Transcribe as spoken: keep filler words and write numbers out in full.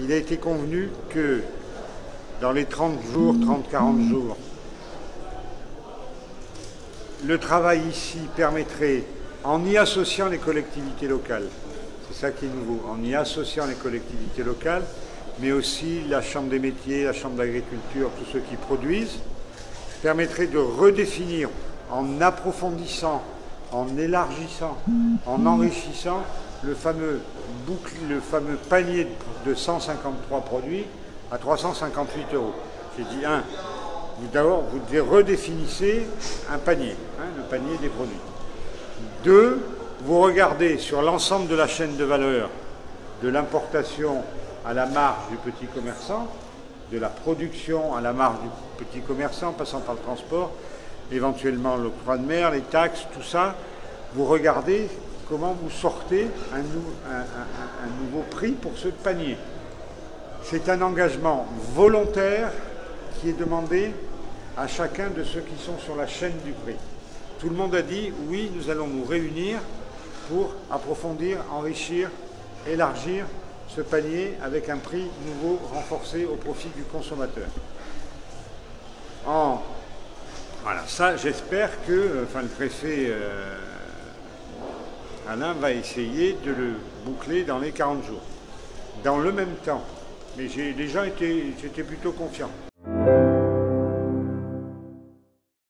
il a été convenu que dans les trente jours, trente à quarante jours, le travail ici permettrait, en y associant les collectivités locales, c'est ça qui est nouveau, en y associant les collectivités locales, mais aussi la Chambre des métiers, la Chambre d'agriculture, tous ceux qui produisent, permettrait de redéfinir, en approfondissant, en élargissant, en enrichissant le fameux, boucle, le fameux panier de cent cinquante-trois produits à trois cent cinquante-huit euros. J'ai dit, un, vous d'abord, vous devez redéfinir un panier, hein, le panier des produits. Deux, vous regardez sur l'ensemble de la chaîne de valeur, de l'importation à la marge du petit commerçant, de la production à la marge du petit commerçant, passant par le transport, éventuellement l'octroi de mer, les taxes, tout ça, vous regardez comment vous sortez un, nou un, un, un nouveau prix pour ce panier. C'est un engagement volontaire qui est demandé à chacun de ceux qui sont sur la chaîne du prix. Tout le monde a dit oui, nous allons nous réunir pour approfondir, enrichir, élargir ce panier avec un prix nouveau renforcé au profit du consommateur. En, voilà, ça j'espère que enfin, le préfet euh, Alain va essayer de le boucler dans les quarante jours. Dans le même temps, mais les gens étaient, j'étais plutôt confiant.